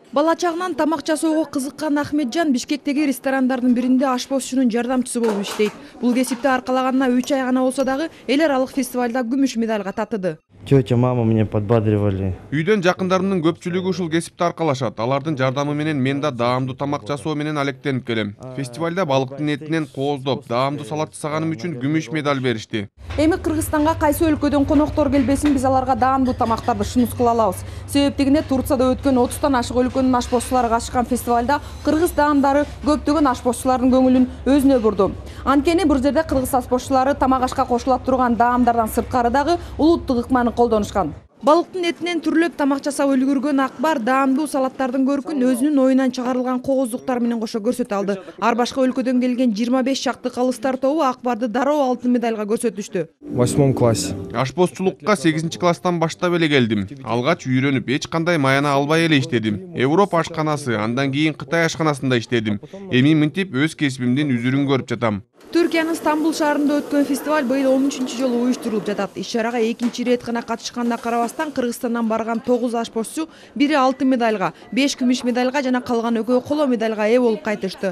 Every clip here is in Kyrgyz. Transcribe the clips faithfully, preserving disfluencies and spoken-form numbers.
Бала чагынан тамак жасоого кызыккан Ахметжан Бишкектеги ресторандардын биринде ашпозчунун жардамчысы болуп иштейт. Бул кесипти аркалаганына үч ай гана болсо дагы эл аралык фестивалда күмүш медальга татыды. Тетя, мама меня подбадривали. Үйдөн жакындарымдын көпчүлүгү ушул кесипти аркалашат. Алардын жардамы менен мен да даамдуу тамак жасоо менен алектенип келем. Фестивалда балыктын этинен кооздоп, даамдуу салат жасаганым үчүн күмүш медаль беришти. Эми Кыргызстанга кайсы өлкөдөн коноктор келбесин биз аларга даамдуу тамактарды шунус кыла алабыз. Себептигине Турцияда өткөн отуздан ашык өлкөнүн ашпозчулары катышкан фестивалда кыргыз даамдары көптөгөн ашпозчулардын көңүлүн өзүнө бурду. Анткени бул жерде кыргыз ашпозчулары тамак ашка кошула турган даамдардан сырткары дагы улуттук ыкманы колдонушкан. Балыктын этинен түрлөп тамак жасап үлгүргөн Акбар даамдуу салаттардын көркүн өзүнүн оюнан чыгарылган кооздуктар менен кошо көрсөтө алды. Ар башка өлкөдөн келген жыйырма беш чакты калыстар тобу Акбарды дароо алтын медальга көрсөтүштү. В восьмом классе. Ашпозчулукка сегизинчи класстан баштап эле келдим. Алгач үйрөнүп, эч кандай маяна албай эле иштедим. Европа ашканасы, андан кийин Кытай ашканасында иштедим. Эми мынтип өз кесибимдин үзүрүн көрүп жатам. Түркиянын Стамбул шаарында өткөн фестиваль быйыл он үчүнчү жолу уюштурулуп жатат. Иш-чарага экинчи ирет гана катышканына карабастан Кыргызстандан барган тогуз ашпозчу бири алтын медальга, беш күмүш медальга жана калган экөө коло медальга ээ болуп кайтышты.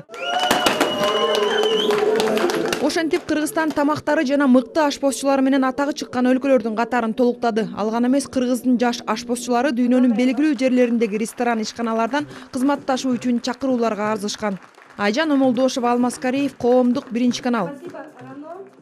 Ошентип Кыргызстан тамактары жана мыкты ашпозчулар менен атагы чыккан өлкөлөрдүн катарын толуктады. Ал гана эмес, Кыргыздын жаш ашпозчулары дүйнөнүн белгилүү жерлериндеги ресторан ишканалардан кызматташуу үчүн чакырууларга арзышкан. Айжан Омолдошева, Алмаз Кариев, Коомдук, биринчи канал.